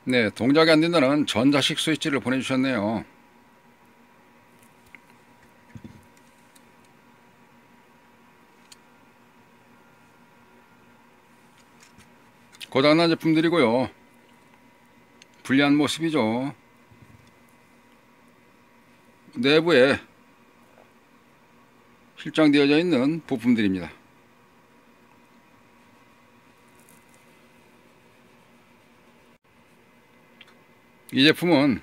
네, 동작이 안 된다는 전자식 스위치를 보내주셨네요. 고장난 제품들이고요. 불리한 모습이죠. 내부에 실장되어져 있는 부품들입니다. 이 제품은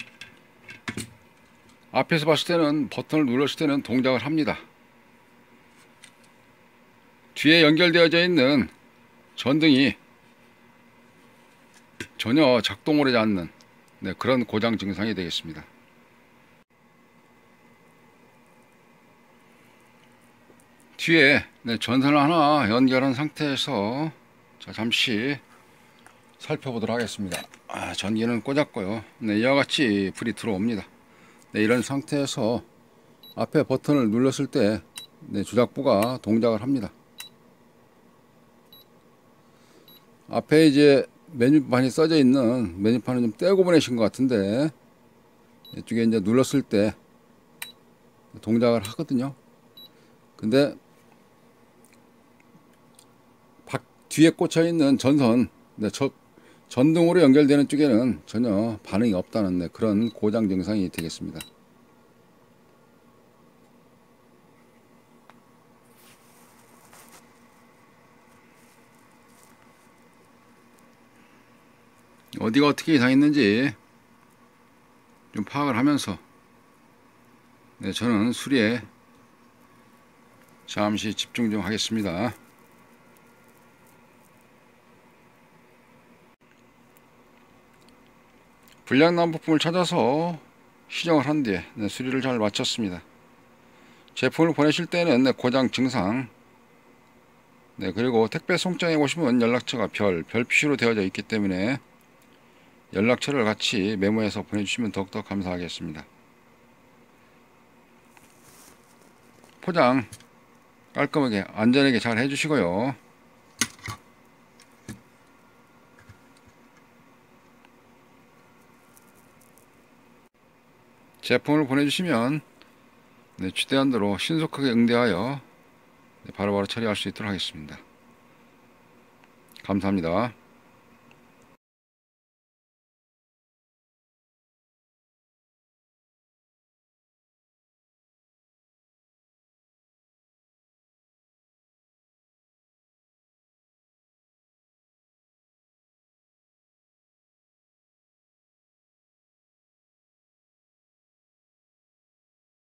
앞에서 봤을 때는 버튼을 눌렀을 때는 동작을 합니다. 뒤에 연결되어져 있는 전등이 전혀 작동을 하지 않는 그런 고장 증상이 되겠습니다. 뒤에 전선을 하나 연결한 상태에서 잠시 살펴보도록 하겠습니다. 전기는 꽂았고요. 이와 같이 불이 들어옵니다. 이런 상태에서 앞에 버튼을 눌렀을 때 조작부가 동작을 합니다. 앞에 이제 메뉴판이 써져 있는 메뉴판을 좀 떼고 보내신 것 같은데, 이쪽에 이제 눌렀을 때 동작을 하거든요. 근데 뒤에 꽂혀 있는 전선, 전등으로 연결되는 쪽에는 전혀 반응이 없다는 그런 고장 증상이 되겠습니다. 어디가 어떻게 이상했는지 좀 파악을 하면서 저는 수리에 잠시 집중 좀 하겠습니다. 불량난 부품을 찾아서 시정을 한 뒤에 수리를 잘 마쳤습니다. 제품을 보내실 때는 고장 증상, 그리고 택배 송장에 보시면 연락처가 별 표시로 되어져 있기 때문에 연락처를 같이 메모해서 보내주시면 더욱더 감사하겠습니다. 포장 깔끔하게 안전하게 잘 해주시고요. 제품을 보내주시면 최대한 대로 신속하게 응대하여 바로바로 처리할 수 있도록 하겠습니다. 감사합니다.